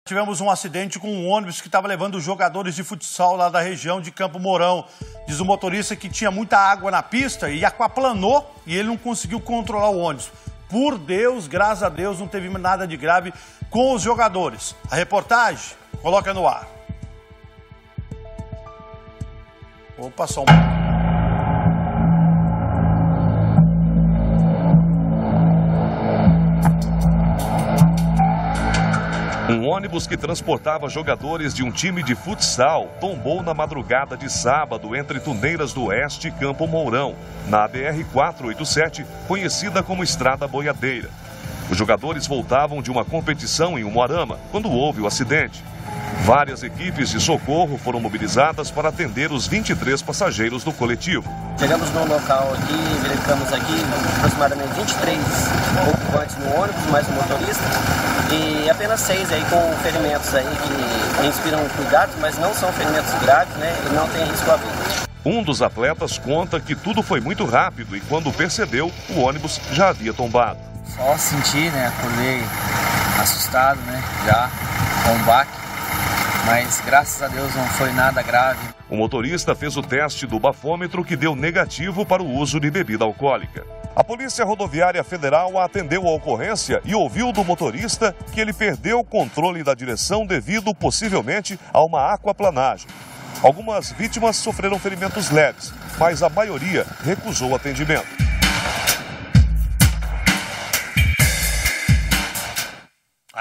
Tivemos um acidente com um ônibus que estava levando os jogadores de futsal lá da região de Campo Mourão. Diz o motorista que tinha muita água na pista e aquaplanou e ele não conseguiu controlar o ônibus. Por Deus, graças a Deus, não teve nada de grave com os jogadores. A reportagem, coloca no ar. Opa, só um... Um ônibus que transportava jogadores de um time de futsal tombou na madrugada de sábado entre Tuneiras do Oeste e Campo Mourão, na BR-487, conhecida como Estrada Boiadeira. Os jogadores voltavam de uma competição em Umuarama quando houve o acidente. Várias equipes de socorro foram mobilizadas para atender os 23 passageiros do coletivo. Chegamos no local aqui, verificamos aqui aproximadamente 23 ocupantes no ônibus, mais um motorista, e apenas 6 aí com ferimentos aí que inspiram cuidados, mas não são ferimentos graves, né, e não tem risco à vida. Um dos atletas conta que tudo foi muito rápido e quando percebeu, o ônibus já havia tombado. Só senti, né, acordei assustado, né, já com um baque. Mas graças a Deus não foi nada grave. O motorista fez o teste do bafômetro que deu negativo para o uso de bebida alcoólica. A Polícia Rodoviária Federal atendeu a ocorrência e ouviu do motorista que ele perdeu o controle da direção devido possivelmente a uma aquaplanagem. Algumas vítimas sofreram ferimentos leves, mas a maioria recusou atendimento.